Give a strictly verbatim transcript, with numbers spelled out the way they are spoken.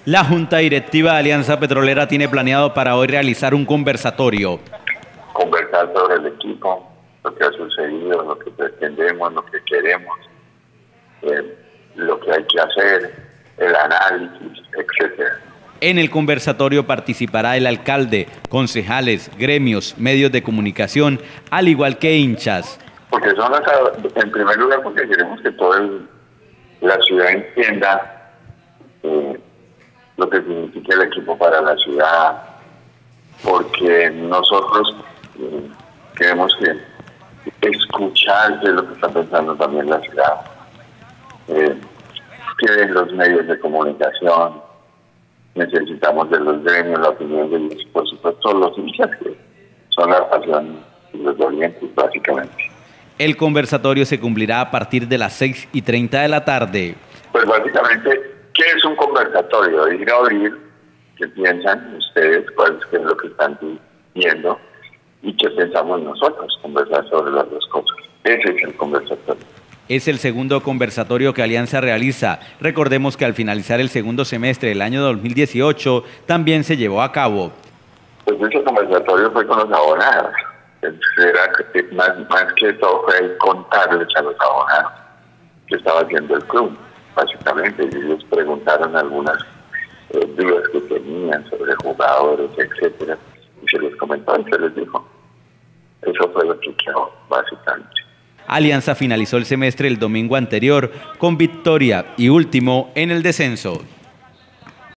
La Junta Directiva de Alianza Petrolera tiene planeado para hoy realizar un conversatorio. Conversar sobre el equipo, lo que ha sucedido, lo que pretendemos, lo que queremos, eh, lo que hay que hacer, el análisis, etcétera. En el conversatorio participará el alcalde, concejales, gremios, medios de comunicación, al igual que hinchas. Porque son las, en primer lugar, porque queremos que toda la ciudad entienda eh, lo que significa el equipo para la ciudad, porque nosotros eh, queremos que escuchar qué es lo que está pensando también la ciudad, eh, que en los medios de comunicación necesitamos de los gremios, la opinión de ellos, por supuesto los hinchas que son la pasión y los dolientes básicamente. El conversatorio se cumplirá a partir de las seis y treinta de la tarde. Pues básicamente, ¿qué es un conversatorio? Ir a oír qué piensan ustedes, cuál es lo que están viendo y qué pensamos nosotros, conversar sobre las dos cosas. Ese es el conversatorio. Es el segundo conversatorio que Alianza realiza. Recordemos que al finalizar el segundo semestre del año dos mil dieciocho también se llevó a cabo. Pues ese conversatorio fue con los abonados. Era más, más que todo fue contarles a los abonados qué estaba haciendo el club, básicamente, y ellos preguntaron algunas eh, dudas que tenían sobre jugadores, etcétera, y se les comentó y se les dijo. Eso fue lo que quedó, básicamente. Alianza finalizó el semestre el domingo anterior con victoria y último en el descenso.